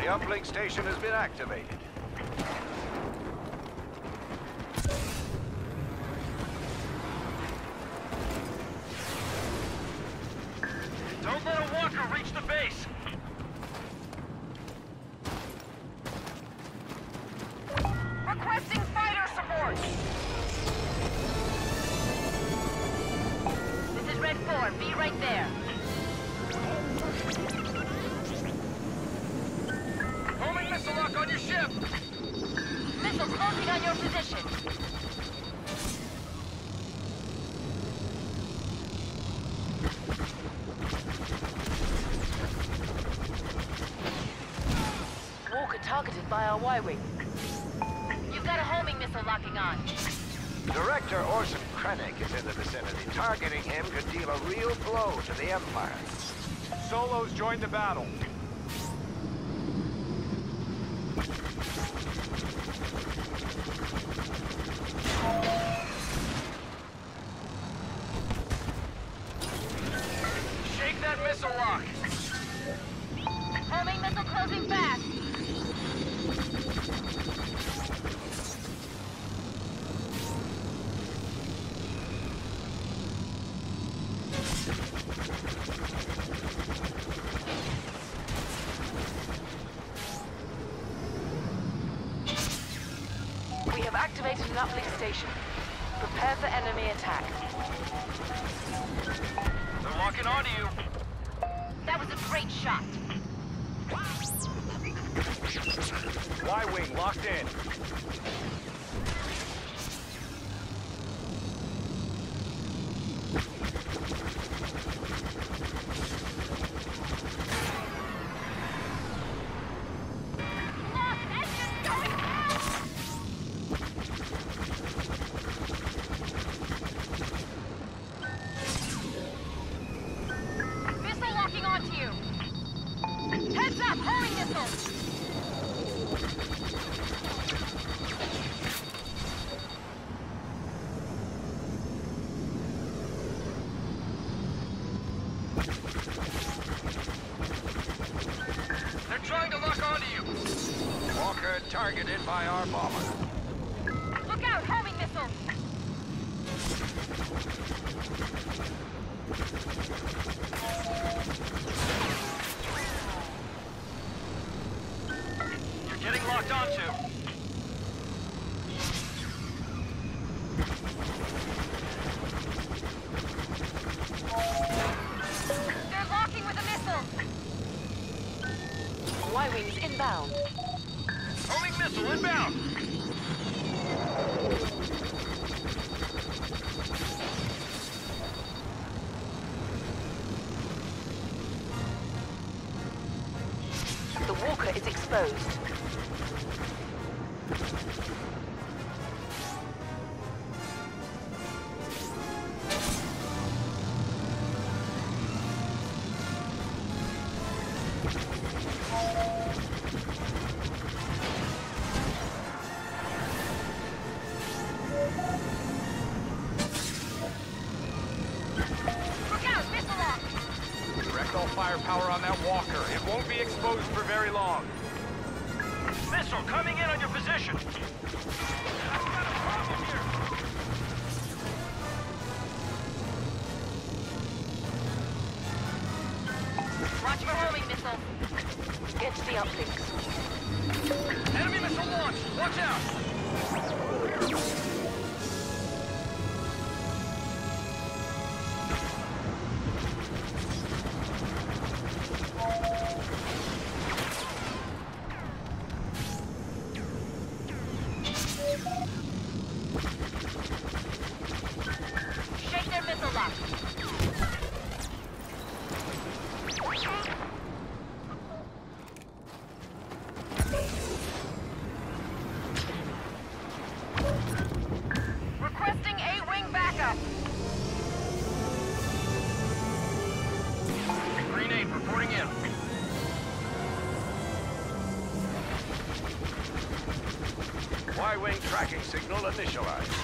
uplink station has been activated. Don't let a walker reach the base! Requesting fighter support! This is Red 4. Be right there. Homing missile lock on your ship! Missile closing on your position. Walker targeted by our Y-wing. You've got a homing missile locking on. Director Orson Krennic is in the vicinity. Targeting him could deal a real blow to the Empire. Solos joined the battle. Shake that missile lock! Homing missile closing fast. We have activated an uplink station. Prepare for enemy attack. They're locking onto you. That was a great shot. Y-wing locked in. Lost engine going out! Missile locking onto you. Heads up, homing missile. They're trying to lock onto you. Walker targeted by our bomber. Look out, homing missile. You're getting locked onto. They're locking with a missile. Y-wings inbound. Homing missile inbound. The walker is exposed. Look out, missile lock. Direct all firepower on that walker. It won't be exposed for very long. Missile coming in on your position. I've got a problem here. Watch for homing missile. Get to the uplinks. Enemy missile launched. Watch out. Shake their missile lock. Requesting A-wing backup. Green 8 reporting in. Y-wing tracking signal initialized.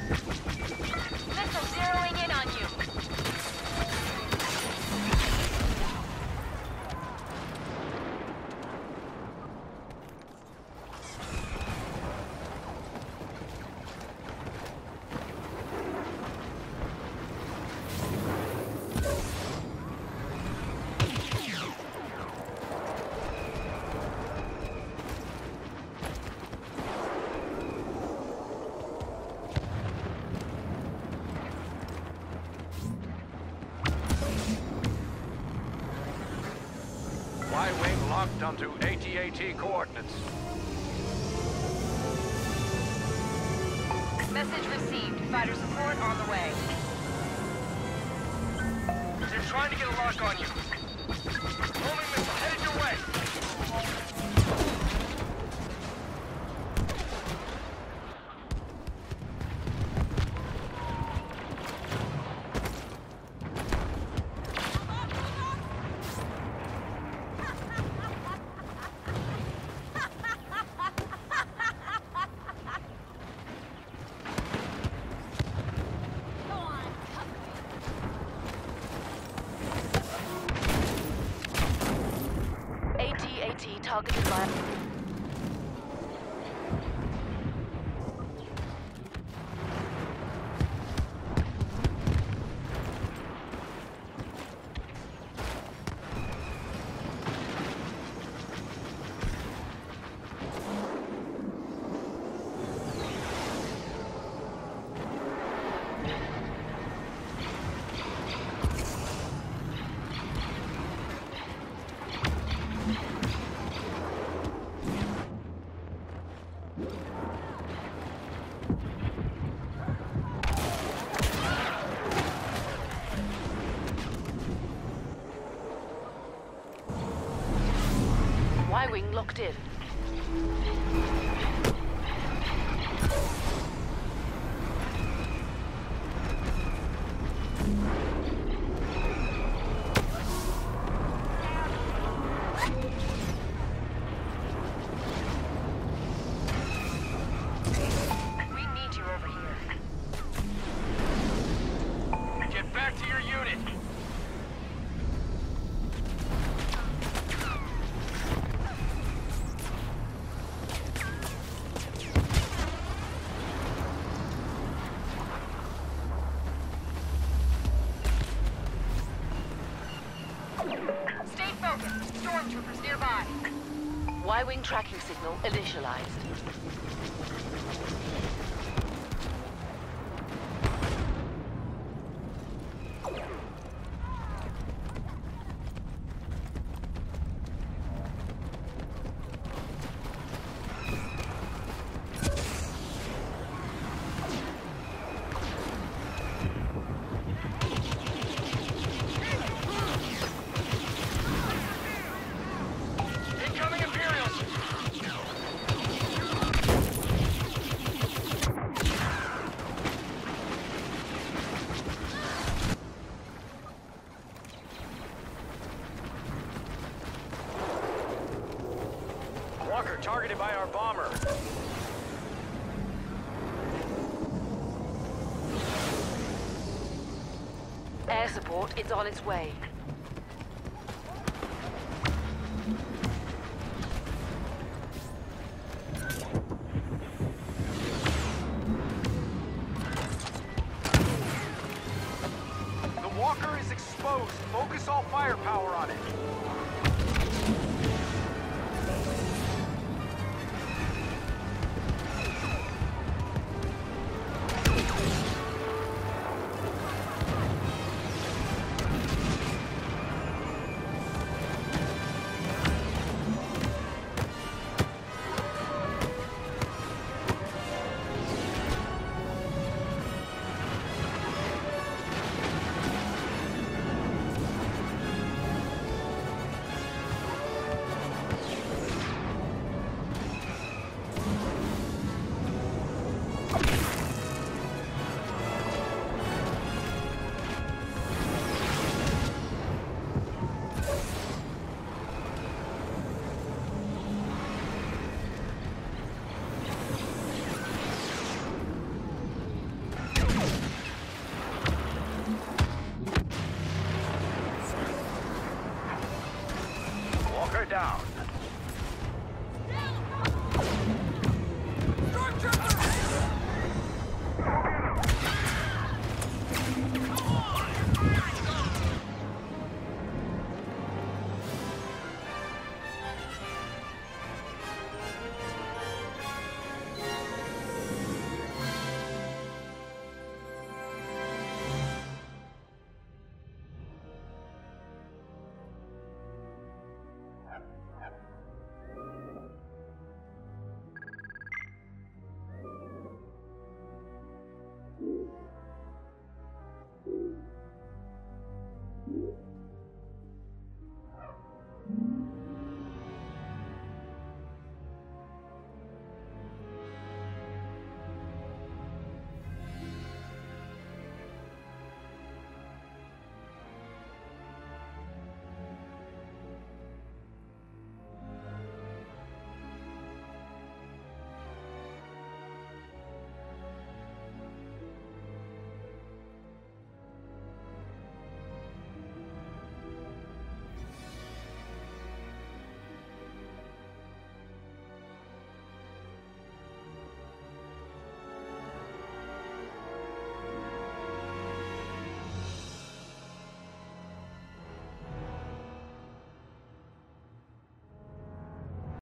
Missile zeroing in on you. Y-wing locked onto AT-AT coordinates. Message received. Fighter support on the way. They're trying to get a lock on you. Homing missile headed your way. AT-AT targeted by... Y-wing locked in. We need you over here. Get back to your unit. Stay focused. Stormtroopers nearby. Y-wing tracking signal initialized. Incoming Imperials! Walker targeted by our bomber. Air support is on its way. The Walker is exposed. Focus all firepower on it. down.